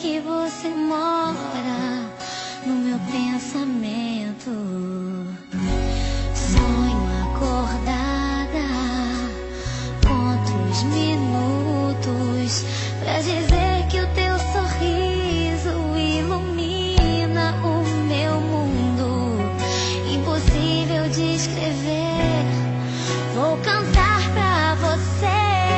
que você mora no meu pensamento. Sonho acordada, conto os minutos pra dizer que o teu sorriso ilumina o meu mundo. Impossível de escrever, vou cantar pra você.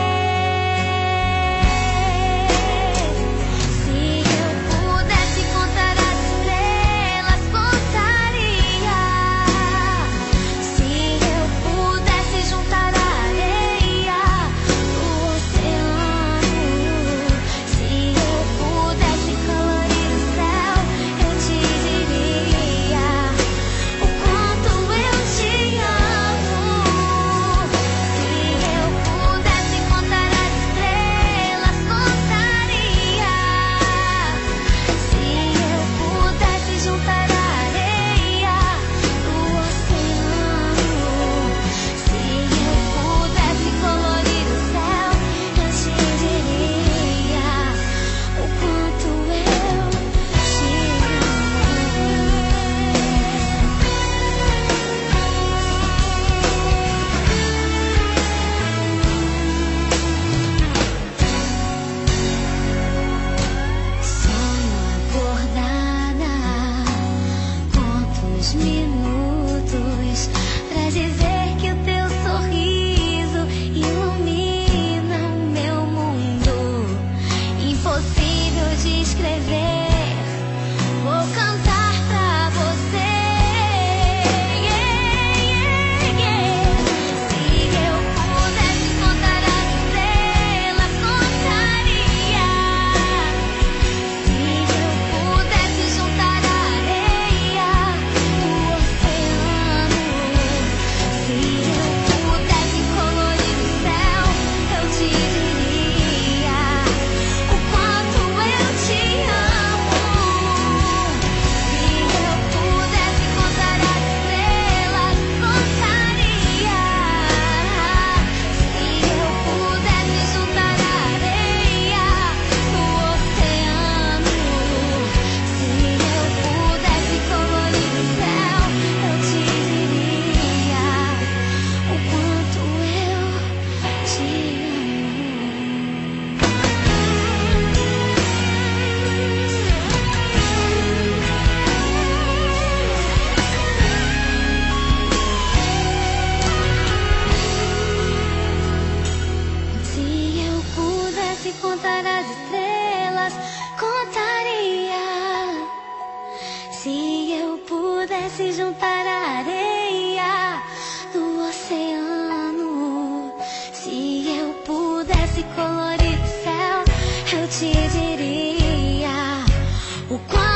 Minutos pra dizer que o teu sorriso ilumina o meu mundo. Impossível de escrever, vou cantar pra você. Se eu pudesse contar as estrelas, contaria. Se eu pudesse juntar a areia do oceano, se eu pudesse colorir o céu, eu te diria o quanto eu te amo. Se eu pudesse contar as estrelas, contaria. Se eu pudesse juntar a areia do oceano, se eu pudesse colorir o céu, eu te diria o quanto eu te amo. Se eu pudesse contar as estrelas, contaria. Se eu pudesse juntar a areia do oceano, se eu pudesse colorir o céu, eu te diria o quanto